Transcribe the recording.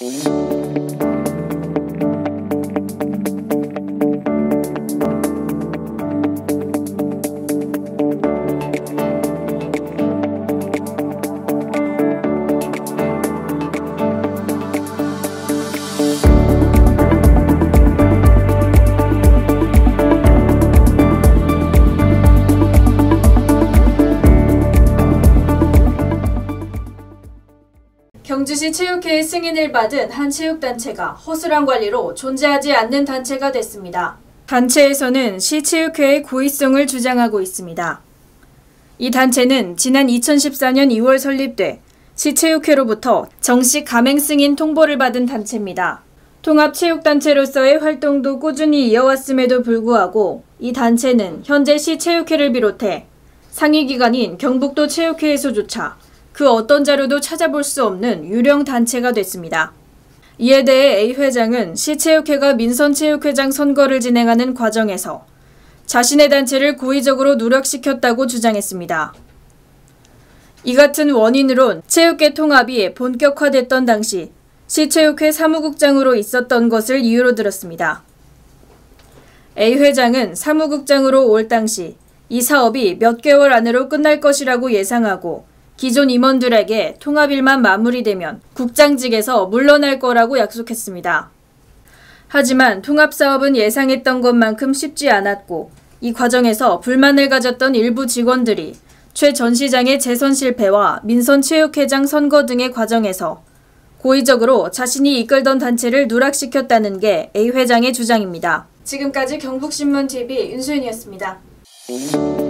경주시 체육회의 승인을 받은 한 체육단체가 허술한 관리로 존재하지 않는 단체가 됐습니다. 단체에서는 시체육회의 고의성을 주장하고 있습니다. 이 단체는 지난 2014년 2월 설립돼 시체육회로부터 정식 가맹 승인 통보를 받은 단체입니다. 통합체육단체로서의 활동도 꾸준히 이어왔음에도 불구하고 이 단체는 현재 시체육회를 비롯해 상위기관인 경북도 체육회에서조차 그 어떤 자료도 찾아볼 수 없는 유령 단체가 됐습니다. 이에 대해 A 회장은 시체육회가 민선체육회장 선거를 진행하는 과정에서 자신의 단체를 고의적으로 누락시켰다고 주장했습니다. 이 같은 원인으론 체육회 통합이 본격화됐던 당시 시체육회 사무국장으로 있었던 것을 이유로 들었습니다. A 회장은 사무국장으로 올 당시 이 사업이 몇 개월 안으로 끝날 것이라고 예상하고 기존 임원들에게 통합일만 마무리되면 국장직에서 물러날 거라고 약속했습니다. 하지만 통합사업은 예상했던 것만큼 쉽지 않았고 이 과정에서 불만을 가졌던 일부 직원들이 최 전 시장의 재선 실패와 민선체육회장 선거 등의 과정에서 고의적으로 자신이 이끌던 단체를 누락시켰다는 게 A 회장의 주장입니다. 지금까지 경북신문TV 윤수연이었습니다.